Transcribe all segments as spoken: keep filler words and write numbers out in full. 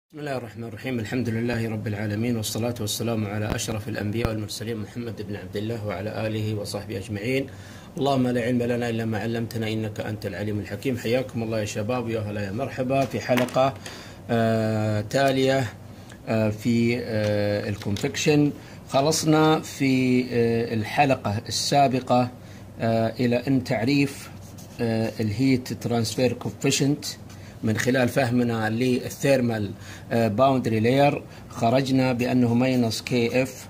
بسم الله الرحمن الرحيم. الحمد لله رب العالمين، والصلاة والسلام على أشرف الأنبياء والمرسلين محمد بن عبد الله وعلى آله وصحبه أجمعين. اللهم لا علم لنا إلا ما علمتنا إنك أنت العليم الحكيم. حياكم الله يا شباب، يا هلا يا مرحبا في حلقة آه تالية آه في آه الكونفكشن. خلصنا في آه الحلقة السابقة آه إلى أن تعريف آه الهيت ترانسفير كوفيشنت من خلال فهمنا للثيرمال باوندري لاير. خرجنا بأنه ماينس كي اف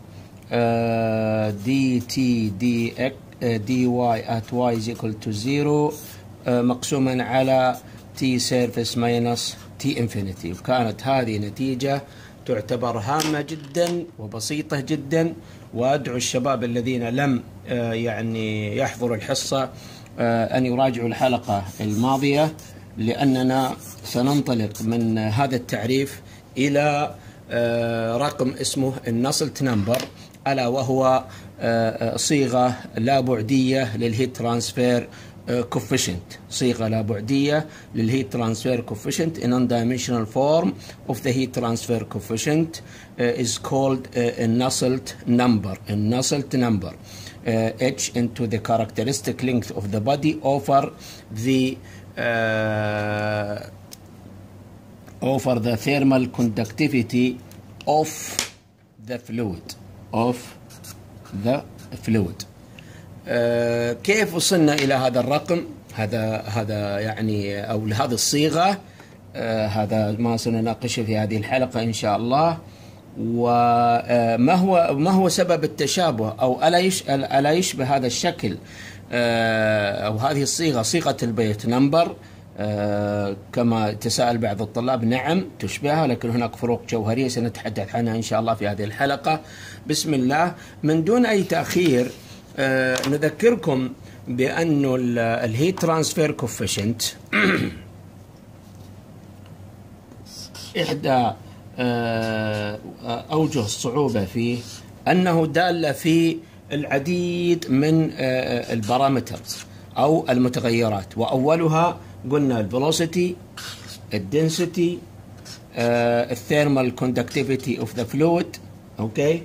دي تي دي دي واي ات واي از ايكوال تو زيرو مقسوما على تي سيرفيس ماينس تي انفينيتي، وكانت هذه نتيجة تعتبر هامة جدا وبسيطة جدا. وأدعو الشباب الذين لم يعني يحضروا الحصة أن يراجعوا الحلقة الماضية، لأننا سننطلق من هذا التعريف إلى رقم اسمه النسلت نمبر، ألا وهو صيغة لا بعدية للهيت ترانسفير كوفيشنت. صيغة لا بعدية للهيت ترانسفير كوفيشنت in non-dimensional form of the heat transfer coefficient is called a Nusselt number. A Nusselt number uh, h into the characteristic length of the body over the Uh, over the thermal conductivity of the fluid of the fluid. uh, كيف وصلنا إلى هذا الرقم؟ هذا هذا يعني أو لهذه الصيغة. uh, هذا ما سنناقشه في هذه الحلقة إن شاء الله. وما uh, هو ما هو سبب التشابه، أو ألا ألا يشبه هذا الشكل أو هذه الصيغة صيغة البيت نمبر؟ آه كما تساءل بعض الطلاب. نعم تشبهها، لكن هناك فروق جوهرية سنتحدث عنها إن شاء الله في هذه الحلقة. بسم الله. من دون أي تأخير آه نذكركم بأن الهيت ترانسفير كوفيشنت إحدى آه أوجه الصعوبة فيه أنه دال في العديد من البارامترز أو المتغيرات، وأولها قلنا الفيلوسيتي، الدنسيتي، الثيرمال كوندكتيفيتي اوف ذا فلويد، اوكي،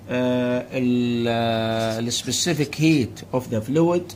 السبيسيفيك هيت اوف ذا فلويد،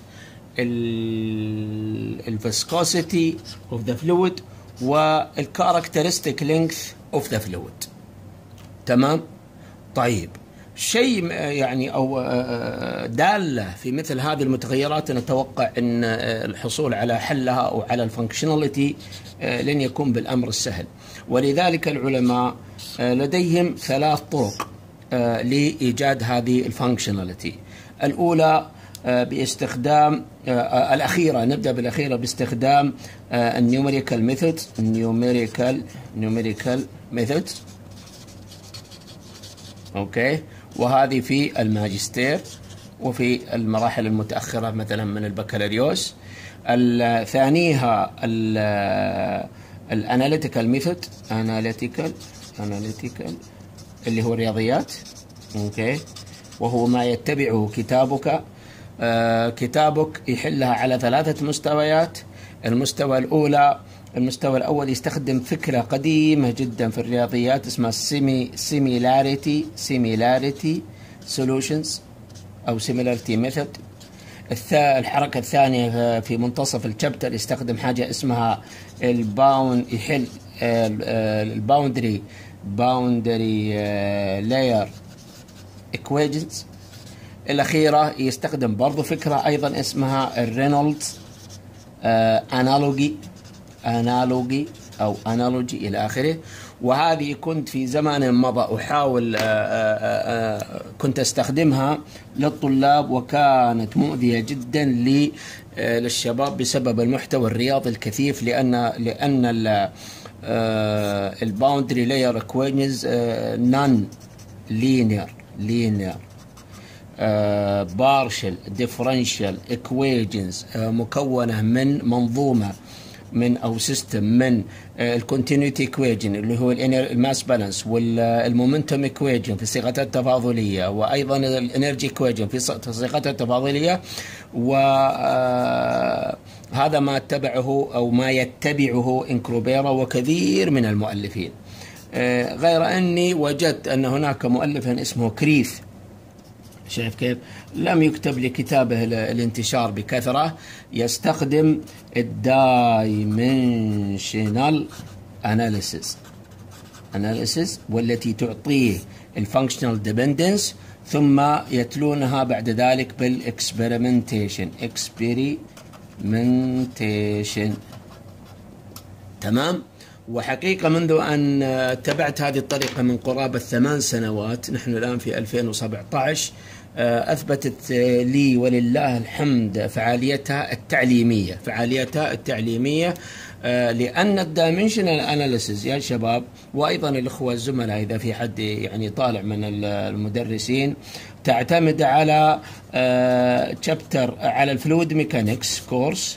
الفيسكوسيتي اوف ذا فلويد، والكاركترستيك لينث اوف ذا فلويد. تمام؟ طيب، شيء يعني أو دالة في مثل هذه المتغيرات نتوقع أن الحصول على حلها أو على الفانكشناليتي لن يكون بالأمر السهل، ولذلك العلماء لديهم ثلاث طرق لإيجاد هذه الفانكشناليتي. الأولى باستخدام الأخيرة، نبدأ بالأخيرة باستخدام النيوميريكال ميثود النيوميريكال نيوميريكال ميثود أوكي، وهذه في الماجستير وفي المراحل المتأخرة مثلا من البكالوريوس. الثانيها الاناليتيكال ميثود اناليتيكال اناليتيكال اللي هو الرياضيات، اوكي، وهو ما يتبعه كتابك. آه كتابك يحلها على ثلاثة مستويات. المستوى الأولى المستوى الأول يستخدم فكرة قديمة جدا في الرياضيات اسمها سيمي سيميلاريتي سيميلاريتي سولوشنز أو سيميلاريتي ميثود. الحركة الثانية في منتصف الشابتر يستخدم حاجة اسمها الباوند يحل الباوندري باوندري لاير ايكويشنز. الأخيرة يستخدم برضو فكرة أيضا اسمها الرينولدز انالوجي انالوجي او انالوجي الى اخره. وهذه كنت في زمان مضى احاول آآ آآ كنت استخدمها للطلاب، وكانت مؤذية جدا للشباب بسبب المحتوى الرياضي الكثيف، لان لان الباوندري لاير اكويشنز نون لينير لينير بارشل ديفرنشال ايكويشنز مكونة من منظومة من او سيستم من الكونتينيوتي ايكويشن اللي هو الماس بالانس، والمومنتوم ايكويشن في صيغتها التفاضليه، وايضا الانرجي ايكويشن في صيغتها التفاضليه. وهذا ما اتبعه او ما يتبعه انكروبيرا وكثير من المؤلفين. غير أني وجدت أن هناك مؤلف اسمه كريث، شايف كيف؟ لم يكتب لكتابه الانتشار بكثرة، يستخدم الدايمنشنال أناليسيس أناليسيس والتي تعطيه الفانكشنال ديبندنس، ثم يتلونها بعد ذلك بالإكسبيرمنتيشن إكسبيرمنتيشن تمام. وحقيقة منذ أن اتبعت هذه الطريقة من قرابة ثمان سنوات، نحن الآن في ألفين وسبعة عشر، أثبتت لي ولله الحمد فعاليتها التعليمية فعاليتها التعليمية لأن الدايمنشنال أناليسيس يا شباب، وأيضا الأخوة الزملاء إذا في حد يعني طالع من المدرسين، تعتمد على تشابتر على الفلويد ميكانكس كورس،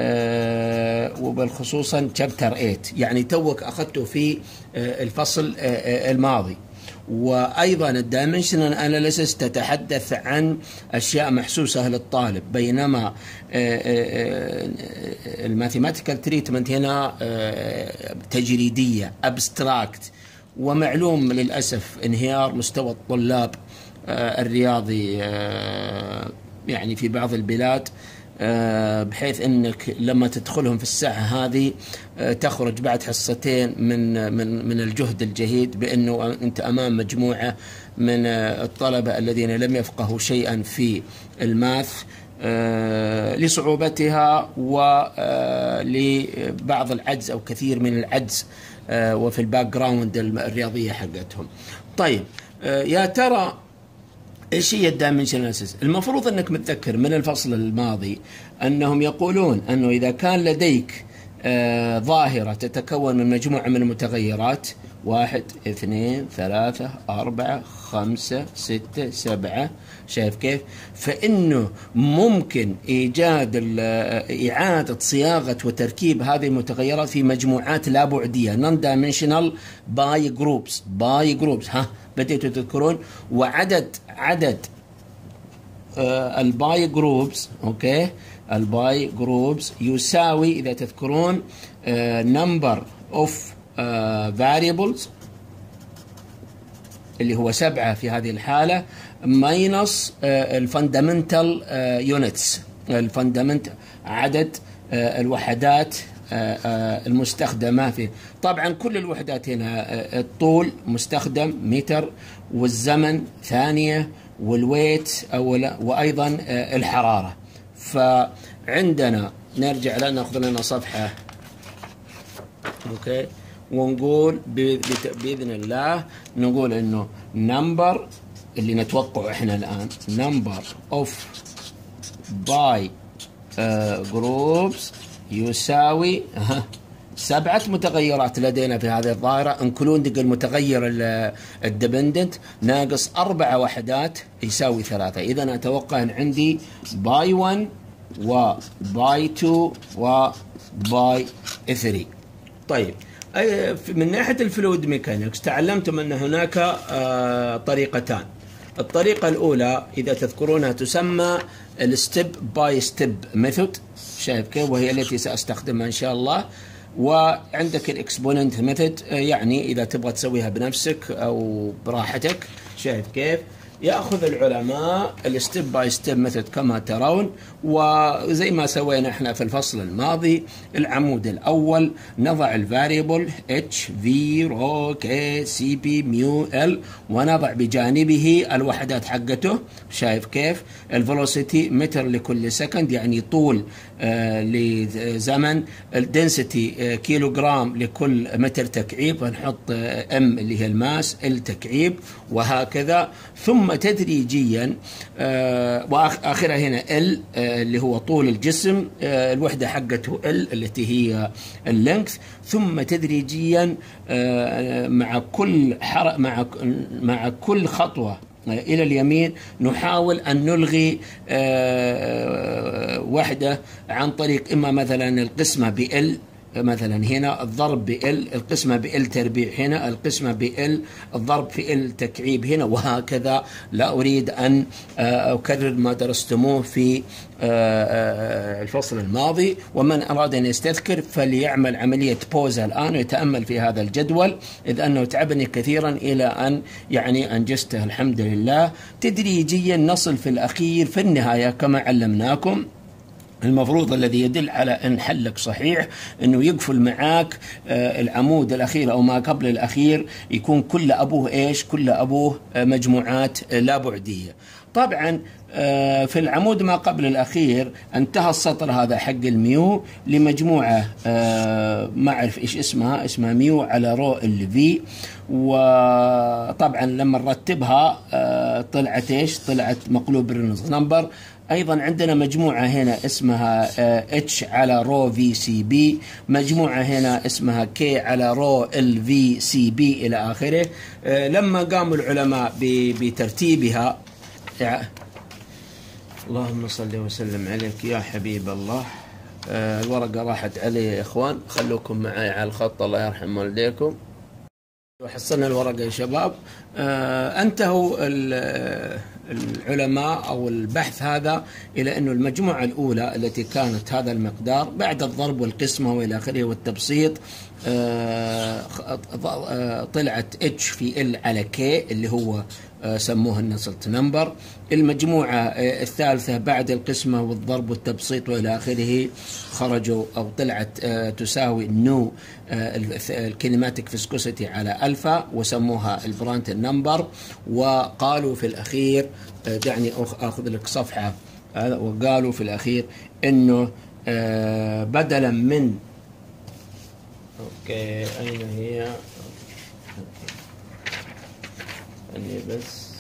وبالخصوصا تشابتر ثمانية، يعني توك أخذته في الفصل الماضي. وأيضا الدايمنشنال أناليسيس تتحدث عن أشياء محسوسة للطالب، بينما الماثيماتيكال تريتمنت هنا تجريدية أبستراكت، ومعلوم للأسف انهيار مستوى الطلاب الرياضي يعني في بعض البلاد، بحيث انك لما تدخلهم في الساعه هذه تخرج بعد حصتين من من من الجهد الجهيد، بانه انت امام مجموعه من الطلبه الذين لم يفقهوا شيئا في الماث لصعوبتها ولبعض العجز او كثير من العجز وفي الباك جراوند الرياضيه حقتهم. طيب يا ترى ايش هي الدايمنشنال أناليسيس؟ المفروض انك متذكر من الفصل الماضي انهم يقولون انه اذا كان لديك آه ظاهرة تتكون من مجموعة من المتغيرات، واحد اثنين ثلاثة أربعة خمسة ستة سبعة، شايف كيف؟ فإنه ممكن إيجاد إعادة صياغة وتركيب هذه المتغيرات في مجموعات لا بعدية non dimensional by groups by groups ها بديتوا تذكرون. وعدد عدد آه الباي جروبس، اوكي، الباي جروبس يساوي اذا تذكرون نمبر اوف فاريبلز اللي هو سبعة في هذه الحالة، ماينس الفندمنتال يونتس، الفندمنت عدد آه الوحدات آه المستخدمة فيه. طبعا كل الوحدات هنا آه الطول مستخدم متر، والزمن ثانية، والويت أولا، وأيضا آه الحرارة. فعندنا نرجع لنا نأخذ لنا صفحة أوكي، ونقول بإذن الله نقول إنه نمبر اللي نتوقع إحنا الآن نمبر أوف باي جروبس يساوي أه. سبعة متغيرات لدينا في هذه الظاهرة انكلودنج المتغير الديبندنت ناقص أربعة وحدات يساوي ثلاثة. إذا أتوقع أن عندي باي واحد وباي اثنين وباي ثلاثة. طيب من ناحية الفلويد ميكانكس تعلمتم أن هناك طريقتان. الطريقة الأولى إذا تذكرونها تسمى الستيب باي ستيب ميثود، شايف كيف؟ وهي التي سأستخدمها إن شاء الله. وعندك الاكسبوننت ميثود، يعني إذا تبغى تسويها بنفسك أو براحتك، شايف كيف؟ يأخذ العلماء الستيب باي ستيب ميثود كما ترون، وزي ما سوينا احنا في الفصل الماضي. العمود الأول نضع الفاريبل اتش في رو كي سي بي ميو ال، ونضع بجانبه الوحدات حقته، شايف كيف؟ الفيلوسيتي متر لكل سكند، يعني طول آه لزمن. الدنسيتي آه كيلو جرام لكل متر تكعيب، ونحط آه ام اللي هي الماس، التكعيب، وهكذا. ثم تدريجيا آه واخرها هنا ال آه اللي هو طول الجسم، آه الوحده حقته ال التي هي اللينث. ثم تدريجيا آه مع كل حر مع مع كل خطوه إلى اليمين نحاول أن نلغي آه وحدة عن طريق إما مثلا القسمة بال مثلا هنا الضرب ب L القسمة ب L تربيع هنا، القسمة ب L الضرب في L تكعيب هنا، وهكذا. لا أريد أن أكرر ما درستموه في الفصل الماضي، ومن أراد أن يستذكر فليعمل عملية بوز الآن ويتأمل في هذا الجدول، إذ أنه تعبني كثيرا إلى أن يعني أنجزته الحمد لله. تدريجيا نصل في الأخير في النهاية كما علمناكم. المفروض الذي يدل على أن حلك صحيح أنه يقفل معاك العمود الأخير أو ما قبل الأخير يكون كل أبوه إيش؟ كل أبوه مجموعات لا بعدية. طبعا في العمود ما قبل الأخير انتهى السطر هذا حق الميو لمجموعة ما أعرف إيش اسمها، اسمها ميو على رو ال في. وطبعا لما نرتبها طلعت إيش؟ طلعت مقلوب رينولدز نمبر. أيضا عندنا مجموعة هنا اسمها اتش على رو في سي بي، مجموعة هنا اسمها كي على رو ال في سي بي إلى آخره. لما قاموا العلماء بترتيبها، اللهم صل وسلم عليك يا حبيب الله. الورقة راحت علي يا إخوان، خلوكم معي على الخط، الله يرحم والديكم. وحصلنا الورقة يا شباب. انتهوا العلماء أو البحث هذا إلى أنه المجموعة الأولى التي كانت هذا المقدار بعد الضرب والقسمة وإلى آخره والتبسيط طلعت H في L على K اللي هو سموها النسلت نمبر. المجموعة الثالثة بعد القسمة والضرب والتبسيط وإلى آخره خرجوا أو طلعت تساوي نو الكينيماتيك فيسكوسيتي على ألفا وسموها البرانت نمبر. وقالوا في الأخير، دعني أخذ لك صفحة، وقالوا في الأخير إنه بدلا من أوكي أين هي؟ أني بس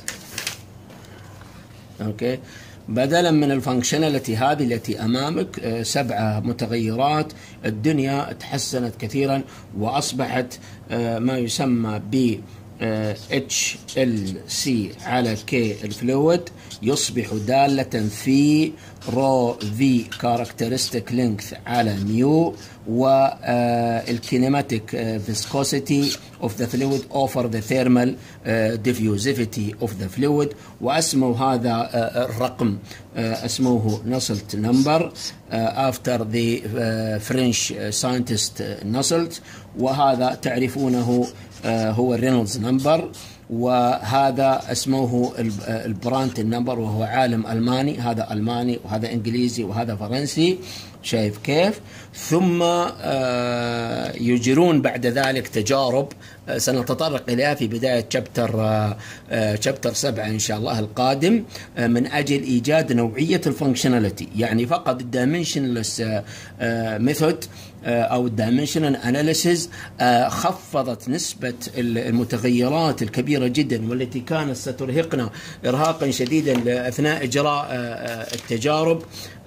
أوكي بدلا من الفانكشناليتي هذه التي أمامك سبعة متغيرات، الدنيا تحسنت كثيرا وأصبحت ما يسمى ب اتش ال سي على كي الفلويد يصبح دالة في رو في كاركترستيك لينث على ميو، والكينيماتيك فيسكوسيتي of the fluid over the thermal diffusivity of the fluid. واسموا هذا الرقم اسموه نسلت نمبر after the French scientist نسلت، وهذا تعرفونه هو الرينولدز نمبر، وهذا اسموه البرانت نمبر وهو عالم ألماني، هذا ألماني وهذا إنجليزي وهذا فرنسي، شايف كيف؟ ثم يجرون بعد ذلك تجارب سنتطرق إليها في بداية شابتر شابتر سبعة إن شاء الله القادم، من أجل إيجاد نوعية الفانكشناليتي. يعني فقط الدايمنشنلس ميثود أو الدايمنشنال أناليسيز خفضت نسبة المتغيرات الكبيرة جدا والتي كانت سترهقنا إرهاقا شديدا أثناء إجراء التجارب.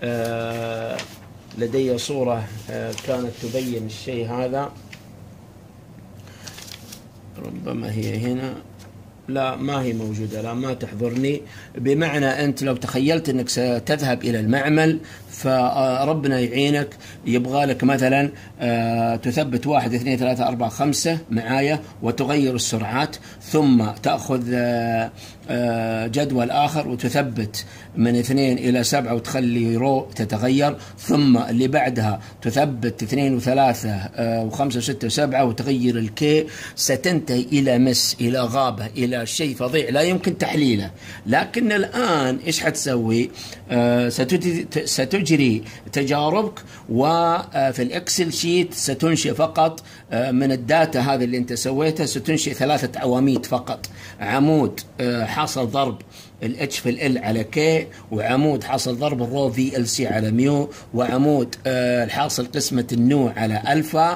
لدي صورة كانت تبين الشيء هذا، ربما هي هنا، لا ما هي موجودة، لا ما تحضرني. بمعنى أنت لو تخيلت أنك ستذهب إلى المعمل فربنا يعينك، يبغى لك مثلا تثبت واحد اثنين ثلاثة أربعة خمسة معايا وتغير السرعات، ثم تأخذ جدول آخر وتثبت من اثنين إلى سبعة وتخلي رو تتغير، ثم اللي بعدها تثبت اثنين وثلاثة وخمسة وستة وسبعة وتغير الكي، ستنتهي إلى مس، إلى غابة، إلى شيء فظيع لا يمكن تحليله. لكن الآن إيش حتسوي؟ ستجري تجاربك، وفي الإكسل شيت ستنشئ فقط من الداتا هذه اللي أنت سويتها، ستنشئ ثلاثة عواميد فقط، عمود حاصل ضرب الاتش في ال على كي، وعمود حاصل ضرب الرو في ال سي على ميو، وعمود الحاصل قسمة النو على الفا،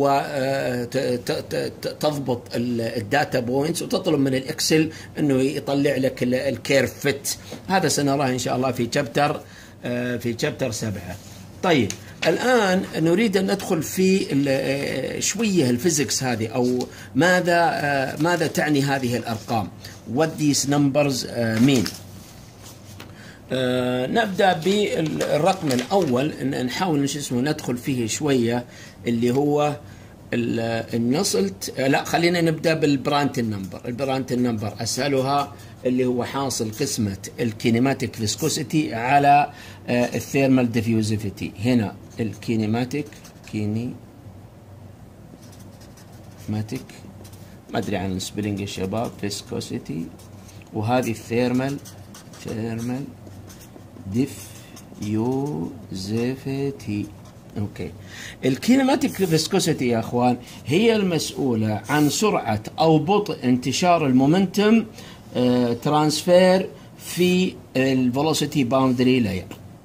وتضبط الداتا بوينتس وتطلب من الاكسل انه يطلع لك الكيرف فيت. هذا سنراه ان شاء الله في شابتر في شابتر سبعة. طيب الآن نريد أن ندخل في شوية الفيزيكس هذه، أو ماذا ماذا تعني هذه الأرقام؟ What these numbers mean. آه نبدأ بالرقم الأول، إن نحاول شو اسمه ندخل فيه شوية، اللي هو النصلت. لا خلينا نبدأ بالبرانت النمبر. البرانت النمبر أسهلها، اللي هو حاصل قسمة الكينيماتيك فيسكوسيتي على آه الثيرمال ديفيوزيفيتي. هنا الكينيماتيك كينيماتيك ما أدري عن السبيلنج يا شباب، فيسكوسيتي، وهذه الثيرمال ثيرمال ديفيوزيفيتي. اوكي. الكينيماتيك فيسكوسيتي يا اخوان هي المسؤولة عن سرعة او بطء انتشار المومنتم اه ترانسفير في الفيلوسيتي باوندري لاير.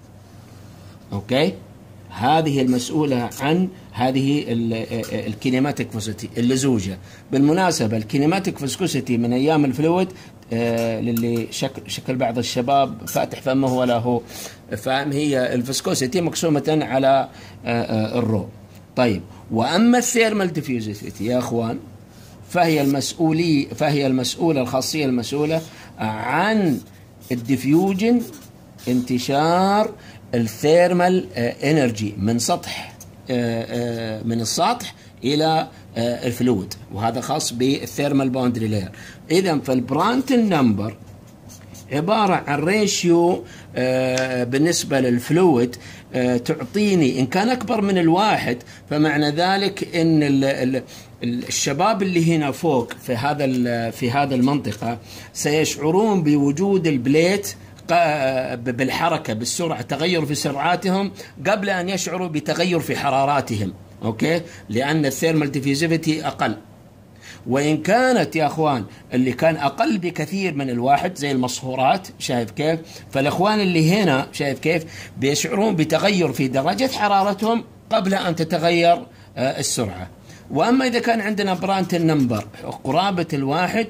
اوكي، هذه المسؤولة عن هذه الكينيماتيك فيسكوسيتي اللزوجة. بالمناسبة الكينيماتيك فيسكوسيتي من ايام الفلويد، آه للي شكل, شكل بعض الشباب فاتح فمه ولا هو فاهم، هي الفيسكوسيتي مقسومة على آه آه الرو. طيب، واما الثيرمال ديفيوزيفيتي يا اخوان فهي المسؤولية فهي المسؤولة الخاصية المسؤولة عن الديفيوجن، انتشار الثيرمال انرجي من سطح من السطح الى الفلويد، وهذا خاص بالثيرمال باوندري لاير. اذا فالبرانت نمبر عباره عن ريشيو بالنسبه للفلويد تعطيني ان كان اكبر من الواحد، فمعنى ذلك ان الشباب اللي هنا فوق في هذا في هذا المنطقه سيشعرون بوجود البليت بالحركة بالسرعة، تغير في سرعاتهم قبل أن يشعروا بتغير في حراراتهم. أوكي، لأن الثيرمال ديفيوزيفيتي أقل. وإن كانت يا أخوان اللي كان أقل بكثير من الواحد زي المصهورات، شايف كيف؟ فالأخوان اللي هنا شايف كيف بيشعرون بتغير في درجة حرارتهم قبل أن تتغير السرعة. واما اذا كان عندنا برانت النمبر قرابه الواحد،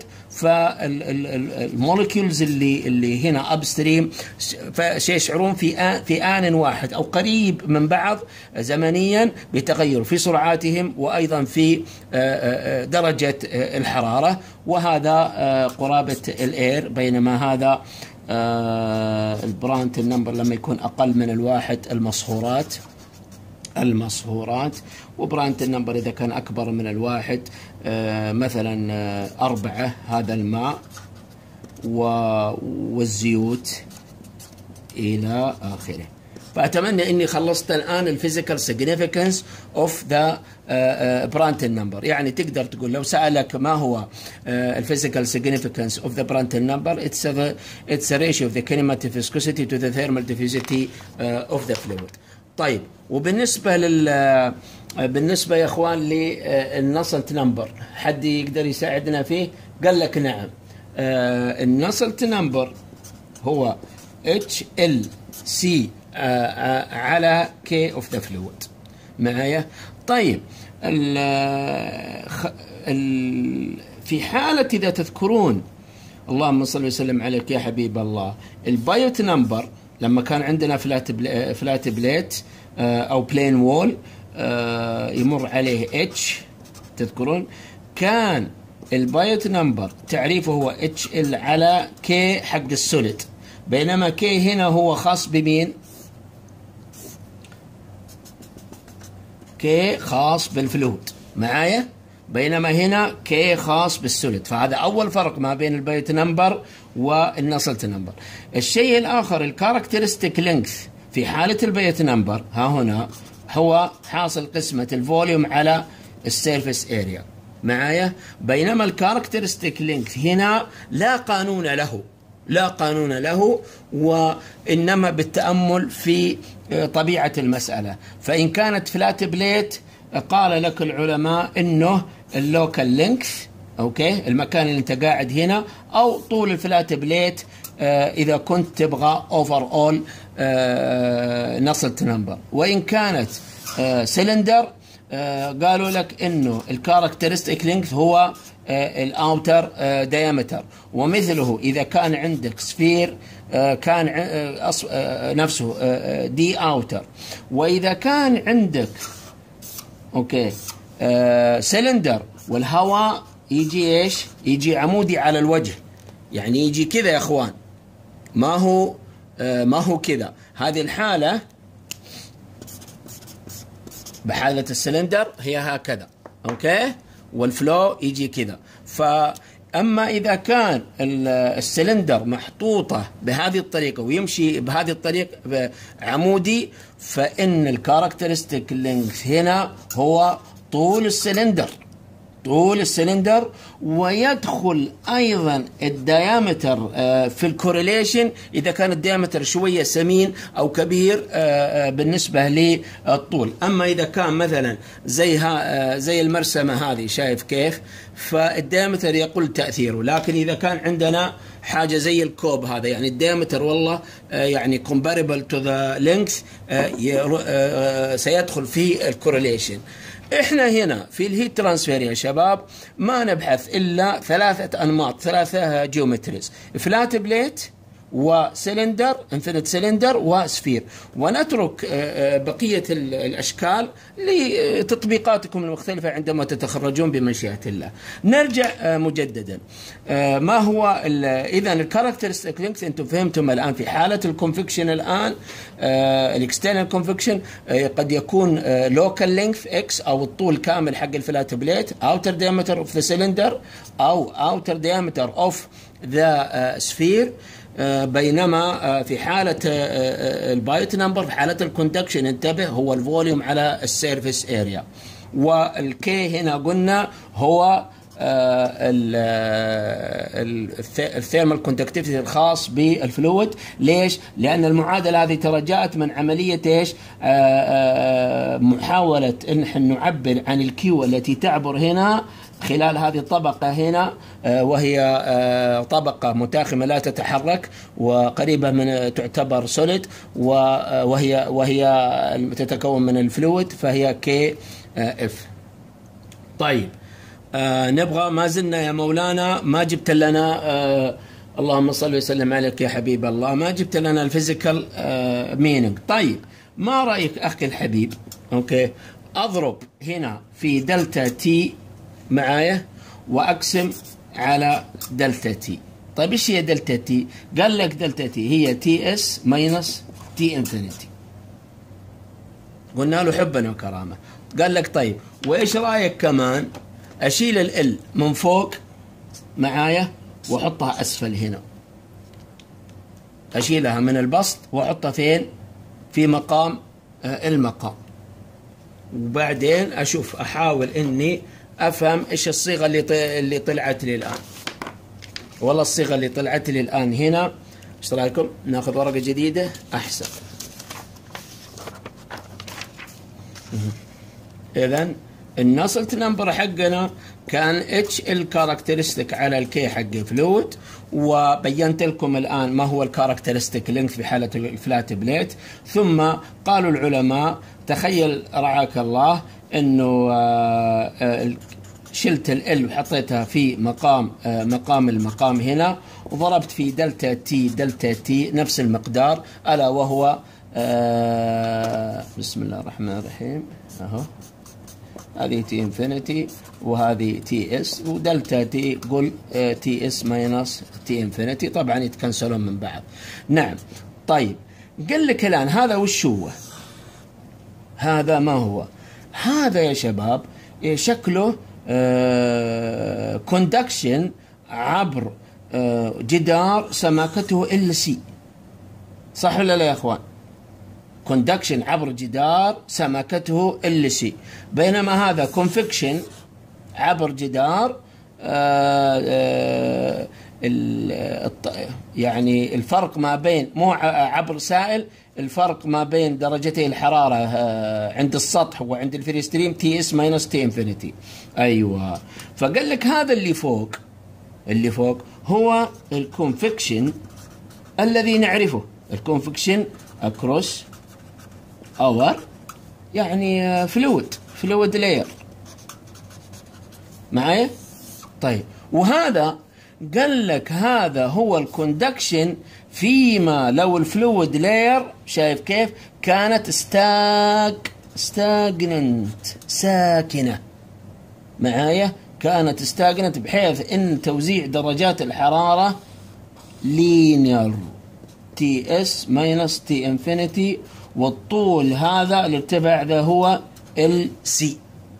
فالمولكيولز اللي اللي هنا ابستريم سيشعرون في آن في آن واحد او قريب من بعض زمنيا بتغير في سرعاتهم وايضا في درجه الحراره، وهذا قرابه الاير. بينما هذا البرانت النمبر لما يكون اقل من الواحد المصهورات المصهورات وبرانت النمبر إذا كان أكبر من الواحد آه مثلا آه أربعة، هذا الماء والزيوت إلى آخره. فأتمنى أني خلصت الآن الفيزيكال سيجنيفيكانس أوف ذا برانت نمبر. يعني تقدر تقول لو سألك ما هو الفيزيكال سيجنيفيكانس أوف ذا برانت نمبر، it's a it's a ratio of the kinematic viscosity to the thermal diffusivity uh, of the fluid. طيب، وبالنسبة لل بالنسبة يا اخوان للنسلت نمبر، حد يقدر يساعدنا فيه؟ قال لك نعم. آه النسلت نمبر هو اتش ال سي آه على كي اوف ذا فلويد. معايا؟ طيب، ال ال في حالة إذا تذكرون، اللهم صل وسلم عليك يا حبيب الله، البايوت نمبر لما كان عندنا فلات بليت, فلات بليت او بلين وول يمر عليه اتش، تذكرون كان البايوت نمبر تعريفه هو اتش ال على كي حق السوليد، بينما كي هنا هو خاص بمين؟ كي خاص بالفلويد. معايا؟ بينما هنا كي خاص بالسوليد. فهذا أول فرق ما بين البايوت نمبر والنسلت نمبر. الشيء الآخر الكاركترستيك لينث في حالة البايوت نمبر، ها هنا هو حاصل قسمة الفوليوم على السيرفيس اريا. معايا؟ بينما الكاركترستيك لينث هنا لا قانون له، لا قانون له، وإنما بالتأمل في طبيعة المسألة. فإن كانت فلات بليت قال لك العلماء إنه اللوكال لينث، أوكي، المكان اللي أنت قاعد هنا، أو طول الفلات بليت آه إذا كنت تبغى أوفر أول نسلت نمبر. وإن كانت آه سلندر آه قالوا لك إنه الكاركترستيك لينث هو آه الأوتر آه دايمتر، ومثله إذا كان عندك سفير آه كان آه آه نفسه آه دي أوتر. وإذا كان عندك اوكي آه سلندر والهواء يجي ايش؟ يجي عمودي على الوجه، يعني يجي كذا يا اخوان، ما هو ما هو كذا. هذه الحالة بحالة السلندر هي هكذا، أوكي، والفلو يجي كذا. فأما إذا كان السلندر محطوطة بهذه الطريقة ويمشي بهذه الطريقة عمودي، فإن الكاركترستيك لينث هنا هو طول السلندر، طول السلندر، ويدخل ايضا الديامتر في الكورليشن اذا كان الديامتر شويه سمين او كبير بالنسبه للطول. اما اذا كان مثلا زي ها زي المرسمه هذه، شايف كيف، فالديامتر يقل تاثيره. لكن اذا كان عندنا حاجه زي الكوب هذا، يعني الديامتر والله يعني comparable to the length، سيدخل في الكورليشن. احنا هنا في الهيت ترانسفير يا شباب ما نبحث الا ثلاثه انماط، ثلاثه جيومتريز: فلات بليت وسلندر، انفينيت سلندر، وسفير، ونترك بقيه الاشكال لتطبيقاتكم المختلفه عندما تتخرجون بمشيئه الله. نرجع مجددا، ما هو اذا الكاركترستيك لينث؟ انتم فهمتم الان في حاله الكونفكشن الان الاكسترنال كونفكشن قد يكون لوكال لينث اكس او الطول كامل حق الفلات بليت، اوتر دايمتر اوف ذا سلندر او اوتر دايمتر اوف ذا سفير. بينما في حالة البايت نمبر، في حالة الكوندكشن انتبه، هو الفوليوم على السيرفيس اريا. والكي هنا قلنا هو الثيرمال كوندكتيفيتي الخاص بالفلويد. ليش؟ لأن المعادلة هذه ترى جاءت من عملية ايش؟ محاولة ان نحن نعبر عن الكيو التي تعبر هنا خلال هذه الطبقة هنا، وهي طبقة متاخمة لا تتحرك وقريبة من تعتبر سوليد، وهي وهي تتكون من الفلويد، فهي كي اف. طيب آه نبغى، ما زلنا يا مولانا ما جبت لنا آه اللهم صل وسلم عليك يا حبيب الله، ما جبت لنا الفيزيكال آه مينينج. طيب ما رأيك أخي الحبيب؟ أوكي، أضرب هنا في دلتا تي معايا وأقسم على دلتا تي. طيب إيش هي دلتا تي؟ قال لك دلتا تي هي تي اس ماينس تي انفينيتي. قلنا له حبا وكرامة. قال لك طيب وإيش رأيك كمان أشيل ال من فوق معايا وأحطها أسفل هنا، أشيلها من البسط وأحطها فين؟ في مقام المقام، وبعدين أشوف أحاول إني أفهم إيش الصيغة اللي اللي طلعت لي الآن. والله الصيغة اللي طلعت لي الآن هنا، إيش رأيكم؟ ناخذ ورقة جديدة أحسن. إذن النسلت نمبر حقنا كان اتش الكاركترستيك على الكي حق فلويد، وبينت لكم الآن ما هو الكاركترستيك لينث في حالة الفلات بليت. ثم قالوا العلماء تخيل رعاك الله انه شلت ال وحطيتها في مقام مقام المقام هنا، وضربت في دلتا تي دلتا تي نفس المقدار، الا وهو بسم الله الرحمن الرحيم، اهو هذه تي انفينيتي وهذه تي اس، ودلتا تي قل تي اس ماينس تي انفينيتي، طبعا يتكنسلون من بعض. نعم. طيب قال لك الآن هذا وش هو؟ هذا ما هو؟ هذا يا شباب شكله كوندكشن عبر آه جدار سماكته ال سي، صح ولا لا يا اخوان؟ كوندكشن عبر جدار سماكته ال سي، بينما هذا كونفكشن عبر جدار آآ آآ يعني الفرق ما بين مو عبر سائل، الفرق ما بين درجتي الحرارة عند السطح وعند الفري ستريم تي اس ماينس تي انفينيتي. ايوه، فقال لك هذا اللي فوق، اللي فوق هو الكونفكشن الذي نعرفه، الكونفكشن اكروس اور يعني فلويد فلويد لاير معايا. طيب وهذا قال لك هذا هو الكوندكشن فيما لو الفلويد لاير شايف كيف كانت ستاج ستاجننت ساكنة معايا، كانت ستاجننت بحيث ان توزيع درجات الحرارة لينير تي اس ماينس تي انفينيتي، والطول هذا الارتفاع ذا هو ال سي.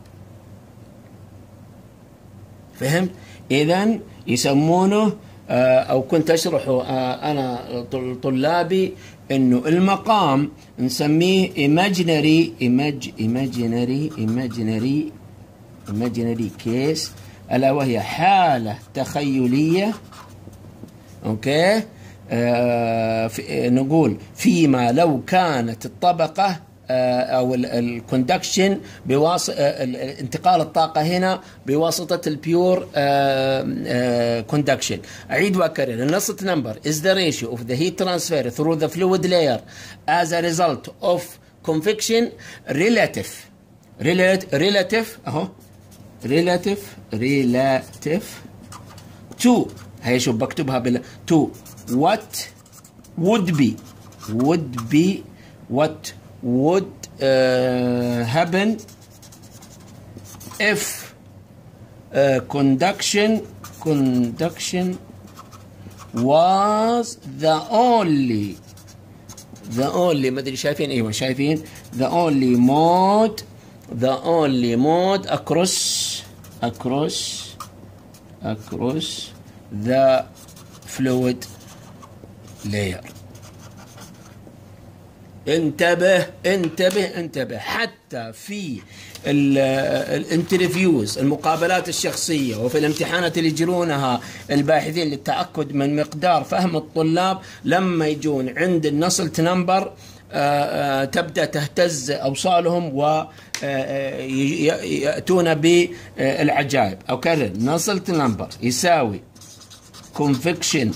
فهمت؟ إذن يسمونه أو كنت أشرحه أنا طلابي إنه المقام نسميه imaginary imag imaginary imaginary imaginary case، ألا وهي حالة تخيلية. أوكي، آه نقول فيما لو كانت الطبقة أو الكوندكشن بواسطة انتقال الطاقة هنا بواسطة البيور كوندكشن. أعيد وأكرر، النصت number is the ratio of the heat transfer through the fluid layer as a result of convection relative relative أهو relative relative to، هي شوف بكتبها بال to what would be would be what would uh, happen if uh, conduction conduction was the only the only ما ادري شايفين؟ ايوه شايفين the only mode the only mode across across across the fluid layer. انتبه انتبه انتبه، حتى في الانترفيوز المقابلات الشخصية وفي الامتحانات اللي يجرونها الباحثين للتأكد من مقدار فهم الطلاب، لما يجون عند النصلت نمبر تبدأ تهتز أوصالهم ويأتون بالعجائب. أكرر، نصلت نمبر يساوي convection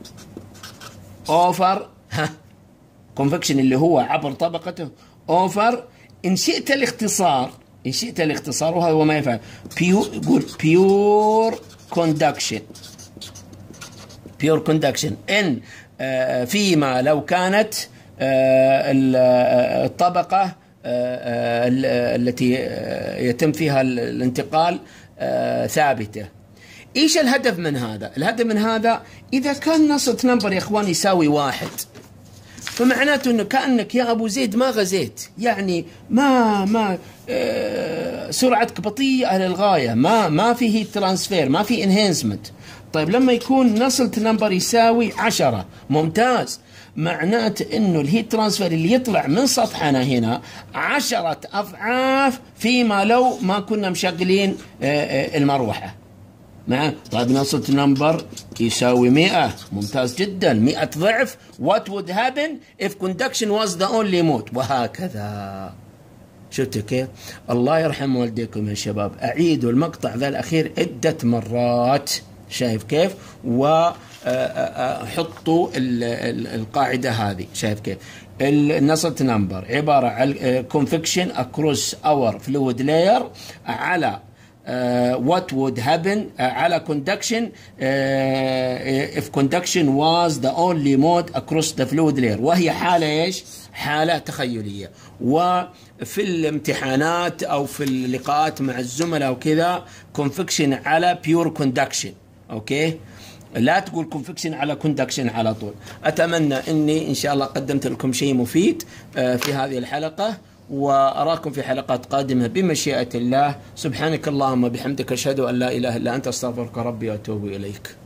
over convection اللي هو عبر طبقته over إن شئت الاختصار إن شئت الاختصار وهذا هو ما يفعل يقول pure conduction pure conduction إن آه فيما لو كانت آه الطبقة آه التي يتم فيها الانتقال آه ثابتة. إيش الهدف من هذا؟ الهدف من هذا إذا كان نصت نمبر يا إخوان يساوي واحد، فمعناته انه كأنك يا ابو زيد ما غزيت، يعني ما ما آه سرعتك بطيئة للغاية، ما ما في هيت ترانسفير، ما في انهانسمنت. طيب لما يكون نصلت نمبر يساوي عشرة، ممتاز، معناته انه الهيت ترانسفير اللي يطلع من سطحنا هنا عشرة اضعاف فيما لو ما كنا مشغلين آه آه المروحة. نعم. طيب نصلت نمبر يساوي مئة، ممتاز جدا، مئة ضعف what would happen if conduction was the only mode، وهكذا. شفتوا كيف؟ الله يرحم والديكم يا شباب، أعيدوا المقطع ذا الأخير عدة مرات، شايف كيف؟ وحطوا القاعدة هذه، شايف كيف؟ النصلت نمبر عبارة عن convection across our fluid layer على Uh, what would happen uh, على conduction uh, if conduction was the only mode across the fluid layer، وهي حالة ايش؟ حالة تخيلية. وفي الامتحانات او في اللقاءات مع الزملاء وكذا convection على pure conduction. اوكي، لا تقول convection على conduction على طول. اتمنى اني ان شاء الله قدمت لكم شيء مفيد uh, في هذه الحلقة، وأراكم في حلقات قادمة بمشيئة الله. سبحانك اللهم وبحمدك، أشهد أن لا إله إلا أنت، أستغفرك ربي وأتوب إليك.